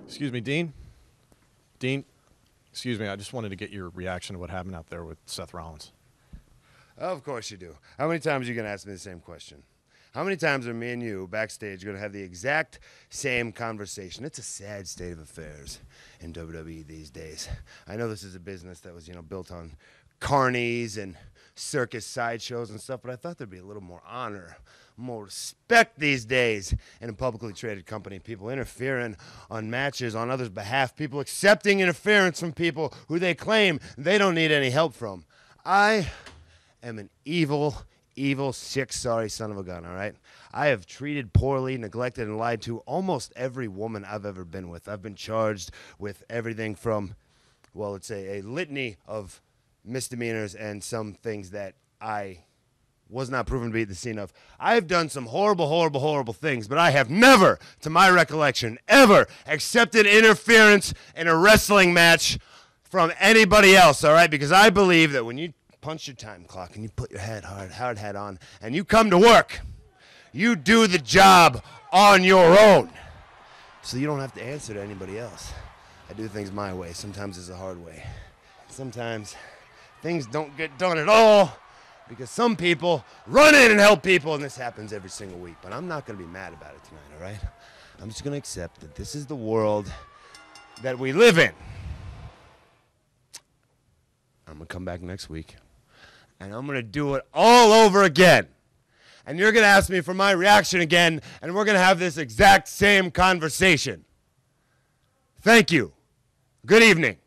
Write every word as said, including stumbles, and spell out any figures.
Excuse me, Dean? Dean, excuse me, I just wanted to get your reaction to what happened out there with Seth Rollins. Of course you do. How many times are you going to ask me the same question? How many times are me and you backstage going to have the exact same conversation? It's a sad state of affairs in W W E these days. I know this is a business that was, you know, built on carnies and circus sideshows and stuff, but I thought there'd be a little more honor, more respect these days in a publicly traded company. People interfering on matches on others' behalf. People accepting interference from people who they claim they don't need any help from. I am an evil, evil, sick, sorry son of a gun, all right? I have treated poorly, neglected, and lied to almost every woman I've ever been with. I've been charged with everything from, well, let's say a litany of misdemeanors and some things that I was not proven to be at the scene of. I've done some horrible, horrible, horrible things, but I have never, to my recollection, ever accepted interference in a wrestling match from anybody else, all right? Because I believe that when you punch your time clock and you put your head hard, hard hat on, and you come to work, you do the job on your own. So you don't have to answer to anybody else. I do things my way. Sometimes it's a hard way. Sometimes things don't get done at all because some people run in and help people, and this happens every single week. But I'm not going to be mad about it tonight, all right? I'm just going to accept that this is the world that we live in. I'm going to come back next week, and I'm going to do it all over again. And you're going to ask me for my reaction again, and we're going to have this exact same conversation. Thank you. Good evening.